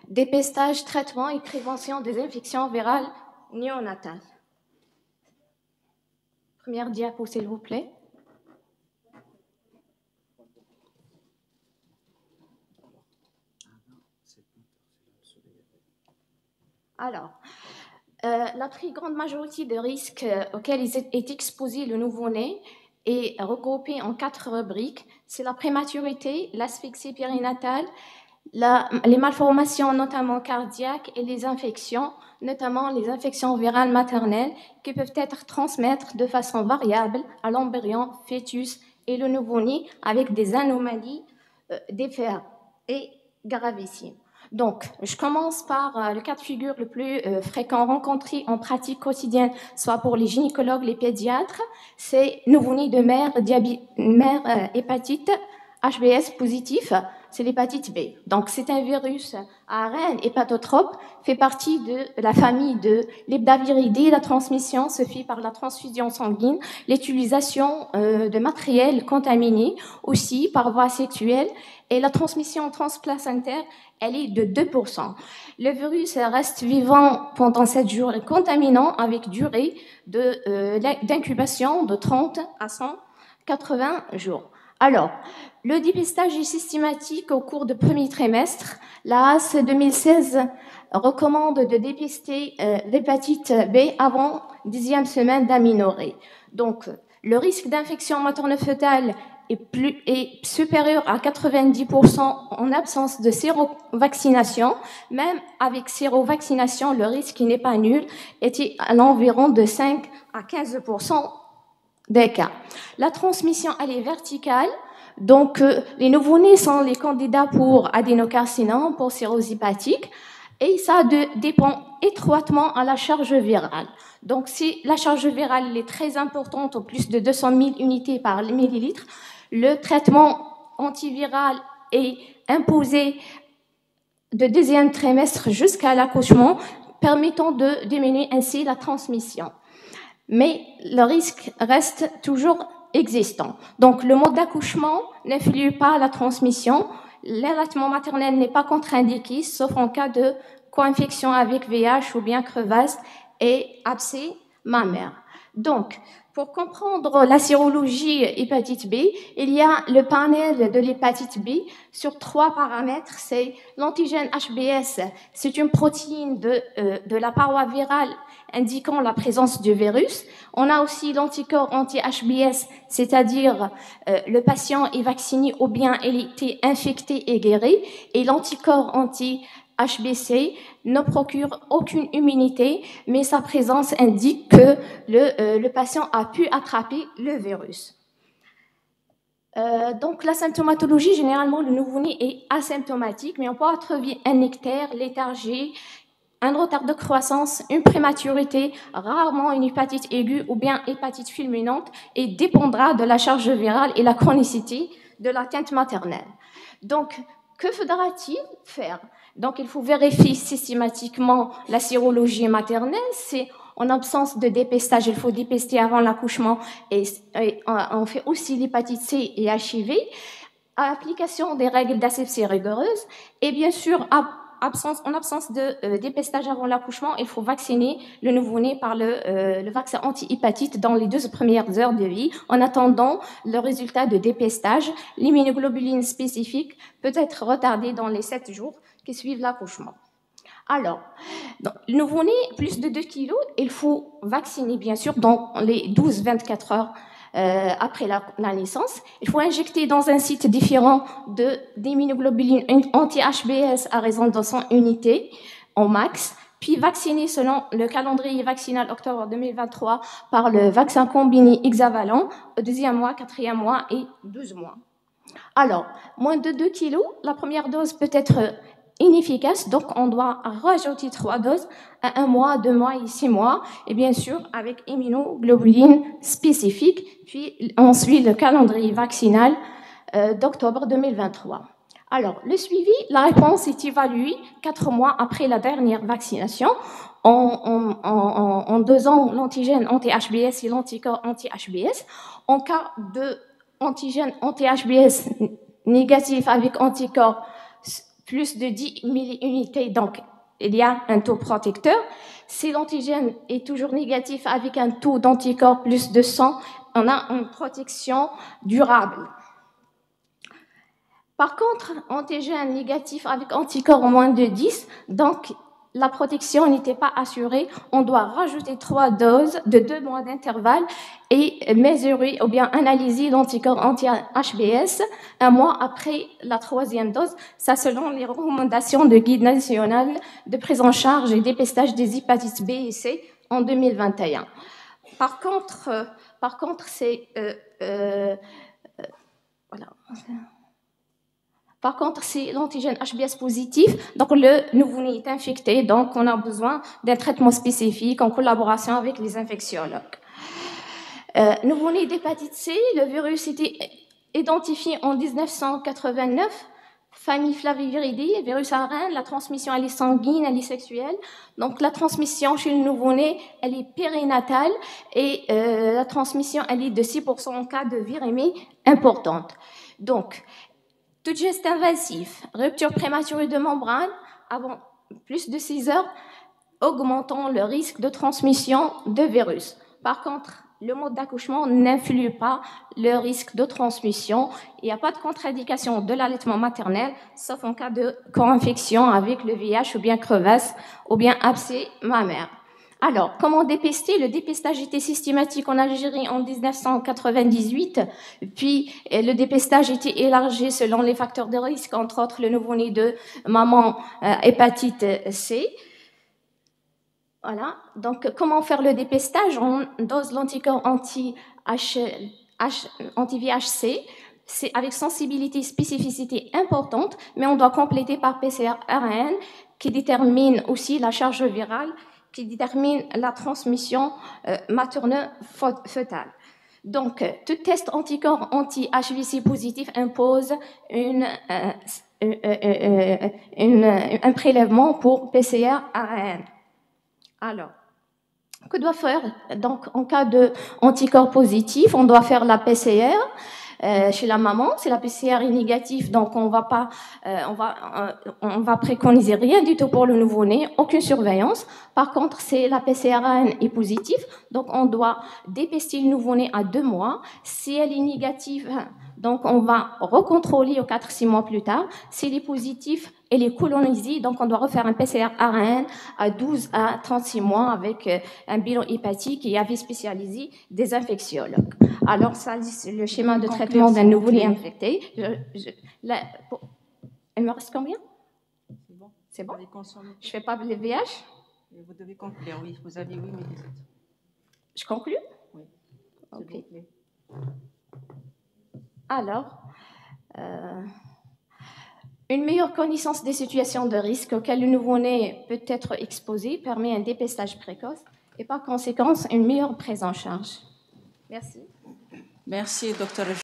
Dépistage, traitement et prévention des infections virales néonatales. Première diapo, s'il vous plaît. Alors, la très grande majorité des risques auxquels est exposé le nouveau-né est regroupée en 4 rubriques. C'est la prématurité, l'asphyxie périnatale, les malformations notamment cardiaques et les infections, notamment les infections virales maternelles qui peuvent être transmises de façon variable à l'embryon, fœtus et le nouveau-né avec des anomalies différentes et gravissimes. Donc, je commence par le cas de figure le plus fréquent rencontré en pratique quotidienne, soit pour les gynécologues, les pédiatres, c'est nouveau-né de mère hépatite HBS positif, c'est l'hépatite B. Donc, c'est un virus à ARN hépatotrope, fait partie de la famille de l'hebdaviridés. La transmission se fait par la transfusion sanguine, l'utilisation de matériel contaminé, aussi par voie sexuelle, et la transmission transplacentaire, elle est de 2%. Le virus reste vivant pendant 7 jours et contaminant avec durée d'incubation de 30 à 180 jours. Alors, le dépistage est systématique au cours du premier trimestre. La AS 2016 recommande de dépister l'hépatite B avant 10e semaine d'aménorrhée. Donc, le risque d'infection materno-fœtale est supérieur à 90% en absence de sérovaccination. Même avec sérovaccination, le risque n'est pas nul, était à l'environ de 5 à 15% des cas. La transmission, elle est verticale. Donc, les nouveau-nés sont les candidats pour adénocarcinome, pour cirrhose hépatique, et ça dépend étroitement à la charge virale. Donc, si la charge virale est très importante, au plus de 200 000 unités par millilitre, le traitement antiviral est imposé de 2e trimestre jusqu'à l'accouchement, permettant de diminuer ainsi la transmission. Mais le risque reste toujours existant. Donc, le mode d'accouchement n'influe pas la transmission. L'allaitement maternel n'est pas contre-indiqué, sauf en cas de co-infection avec VIH ou bien crevasse et abcès mammaire. Donc, pour comprendre la sérologie hépatite B, il y a le panel de l'hépatite B sur 3 paramètres. C'est l'antigène HBS, c'est une protéine de la paroi virale indiquant la présence du virus. On a aussi l'anticorps anti-HBS, c'est-à-dire le patient est vacciné ou bien il a été infecté et guéri, et l'anticorps anti-HBC ne procure aucune immunité, mais sa présence indique que le patient a pu attraper le virus. Donc, la symptomatologie, généralement, le nouveau-né est asymptomatique, mais on peut trouver un ictère, léthargie, un retard de croissance, une prématurité, rarement une hépatite aiguë ou bien hépatite fulminante, et dépendra de la charge virale et la chronicité de l'atteinte maternelle. Donc, que faudra-t-il faire? Donc, il faut vérifier systématiquement la sérologie maternelle. C'est en absence de dépistage, il faut dépister avant l'accouchement, et on fait aussi l'hépatite C et HIV, application des règles d'asepsie rigoureuses, et bien sûr, en absence de dépistage avant l'accouchement, il faut vacciner le nouveau-né par le vaccin anti-hépatite dans les 2 premières heures de vie. En attendant le résultat de dépistage, l'immunoglobuline spécifique peut être retardée dans les 7 jours qui suivent l'accouchement. Alors, le nouveau-né, plus de 2 kg, il faut vacciner, bien sûr, dans les 12-24 heures après la naissance. Il faut injecter dans un site différent d'immunoglobulines anti-HBS à raison de 100 unités en max, puis vacciner selon le calendrier vaccinal octobre 2023 par le vaccin combiné hexavalent au 2e mois, 4e mois et 12 mois. Alors, moins de 2 kg, la première dose peut être inefficace, donc on doit rajouter 3 doses à 1 mois, 2 mois et 6 mois, et bien sûr avec immunoglobuline spécifique, puis on suit le calendrier vaccinal d'octobre 2023. Alors, le suivi, la réponse est évaluée 4 mois après la dernière vaccination en dosant l'antigène anti-HBS et l'anticorps anti-HBS. En cas de antigène anti-HBS négatif avec anticorps plus de 10 milliunités, donc il y a un taux protecteur. Si l'antigène est toujours négatif avec un taux d'anticorps plus de 100, on a une protection durable. Par contre, antigène négatif avec anticorps moins de 10, donc la protection n'était pas assurée. On doit rajouter 3 doses de 2 mois d'intervalle et mesurer ou bien analyser l'anticorps anti-HBs un mois après la 3e dose, ça selon les recommandations de guide national de prise en charge et dépistage des hépatites B et C en 2021. Par contre, c'est voilà. Par contre, si l'antigène HBs positif, donc le nouveau-né est infecté, donc on a besoin d'un traitement spécifique en collaboration avec les infectiologues. Nouveau-né d'hépatite C, le virus était identifié en 1989, famille Flaviviridae, virus ARN, la transmission elle est sanguine, elle est sexuelle. Donc la transmission chez le nouveau-né, elle est périnatale et la transmission elle est de 6% en cas de virémie importante. Donc, tout geste invasif, rupture prématurée de membrane avant plus de 6 heures, augmentant le risque de transmission de virus. Par contre, le mode d'accouchement n'influe pas le risque de transmission. Il n'y a pas de contre-indication de l'allaitement maternel, sauf en cas de co-infection avec le VIH ou bien crevasse ou bien abcès mammaire. Alors, comment dépister? Le dépistage était systématique en Algérie en 1998, puis le dépistage était élargi selon les facteurs de risque, entre autres le nouveau-né de maman hépatite C. Voilà. Donc, comment faire le dépistage? On dose l'anticorps anti-VHC, c'est avec sensibilité et spécificité importante, mais on doit compléter par PCR-RN qui détermine aussi la charge virale, qui détermine la transmission maternelle-fœtale. Donc, tout test anticorps anti-HVC positif impose un prélèvement pour PCR-RN. Alors, que doit faire? Donc, en cas de anticorps positif, on doit faire la PCR chez la maman. Si la PCR est négative, donc on va préconiser rien du tout pour le nouveau-né, aucune surveillance. Par contre, si la PCR est positive, donc on doit dépister le nouveau-né à 2 mois. Si elle est négative, donc on va recontrôler aux 4-6 mois plus tard. Si elle est positive, elle est colonisée, donc on doit refaire un PCR-ARN à 12 à 36 mois avec un bilan hépatique et avis spécialisé des infectiologues. Alors ça, c'est le schéma de traitement d'un nouveau-né infecté. Il me reste combien? C'est bon. C'est bon? Je ne fais pas le VH? Vous devez conclure, oui. Vous avez 8 minutes. Je conclue? Oui. Ok. Alors, une meilleure connaissance des situations de risque auxquelles le nouveau-né peut être exposé permet un dépistage précoce et par conséquent une meilleure prise en charge. Merci. Merci, Dr.